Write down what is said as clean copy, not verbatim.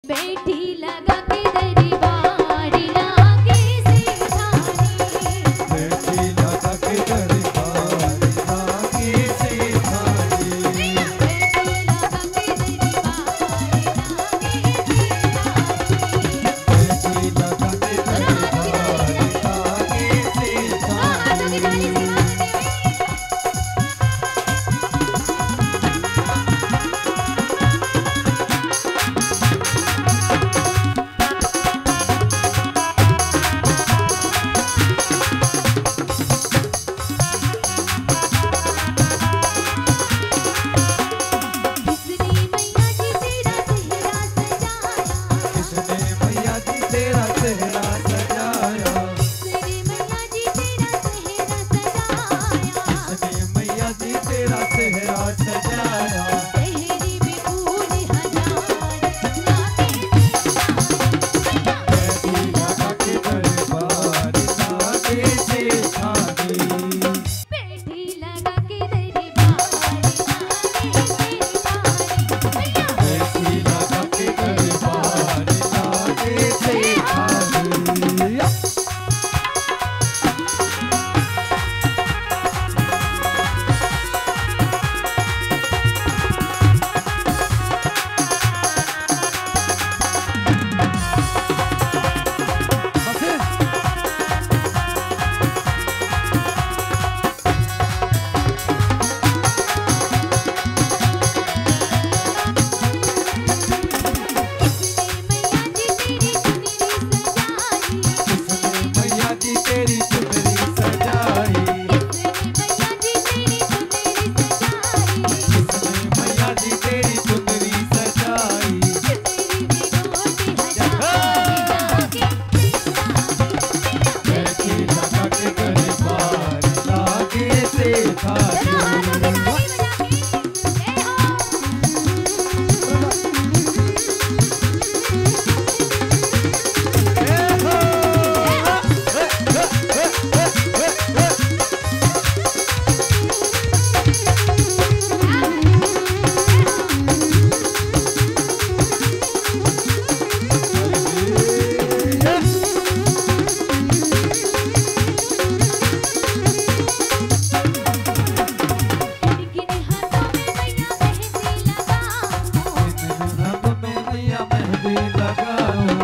बैठी लगा के दरबार लागे सेठानी, बैठी लगा के दरबार लागे सेठानी, बैठी लगा के दरबार लागे सेठानी, बैठी लगा के दरबार लागे सेठानी। किसने मैया जी तेरा चेहरा सजाया, किसने मैया जी तेरा चेहरा सजाया, किसने मैया जी तेरा चेहरा सजाया, किसने मैया जी तेरा चेहरा सजाया, तेरी भी फूल हजार लागे बैठी लगा के दरबार लागे सेठानी, बैठी लगा के दरबार लागे सेठानी, बैठी लगा के दरबार लागे सेठानी। किसने मैया जी तेरी चुनरी सजाई, किसने मैया जी तेरी चुनरी सजाई, किसने मैया जी तेरी चुनरी सजाई, बैठी लगा के दरबार लागे सेठानी। इनके हाथों में मैया मेहंदी लगाओ,